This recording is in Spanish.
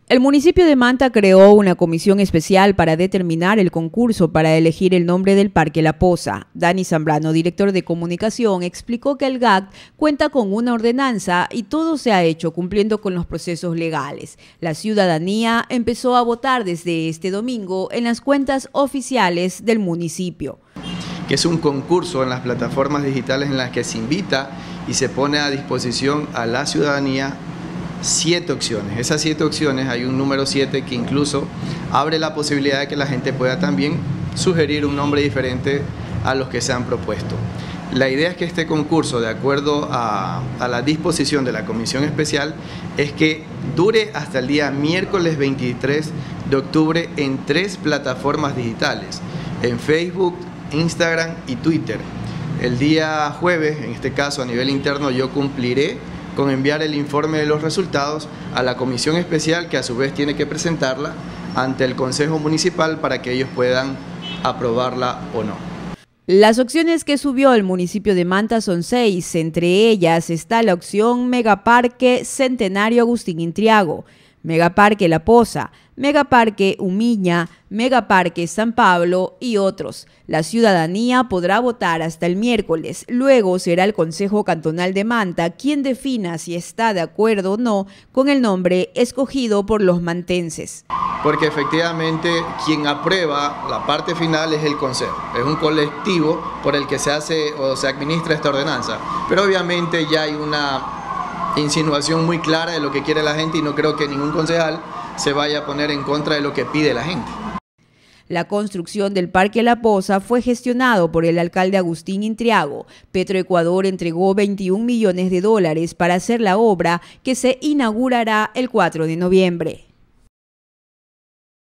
El municipio de Manta creó una comisión especial para determinar el concurso para elegir el nombre del Parque La Poza. Dani Zambrano, director de comunicación, explicó que el GAC cuenta con una ordenanza y todo se ha hecho cumpliendo con los procesos legales. La ciudadanía empezó a votar desde este domingo en las cuentas oficiales del municipio. Que es un concurso en las plataformas digitales en las que se invita y se pone a disposición a la ciudadanía 7 opciones. Esas 7 opciones, hay un número 7 que incluso abre la posibilidad de que la gente pueda también sugerir un nombre diferente a los que se han propuesto. La idea es que este concurso, de acuerdo a la disposición de la Comisión Especial, es que dure hasta el día miércoles 23 de octubre en 3 plataformas digitales, en Facebook, Instagram y Twitter. El día jueves, en este caso a nivel interno, yo cumpliré con enviar el informe de los resultados a la Comisión Especial, que a su vez tiene que presentarla ante el Consejo Municipal para que ellos puedan aprobarla o no. Las opciones que subió el municipio de Manta son 6, entre ellas está la opción Megaparque Centenario Agustín Intriago, Megaparque La Poza, Megaparque Umiña, Megaparque San Pablo y otros. La ciudadanía podrá votar hasta el miércoles. Luego será el Consejo Cantonal de Manta quien defina si está de acuerdo o no con el nombre escogido por los mantenses. Porque efectivamente quien aprueba la parte final es el Consejo. Es un colectivo por el que se hace o se administra esta ordenanza. Pero obviamente ya hay una insinuación muy clara de lo que quiere la gente y no creo que ningún concejal se vaya a poner en contra de lo que pide la gente. La construcción del Parque La Poza fue gestionado por el alcalde Agustín Intriago. Petroecuador entregó $21 millones para hacer la obra que se inaugurará el 4 de noviembre.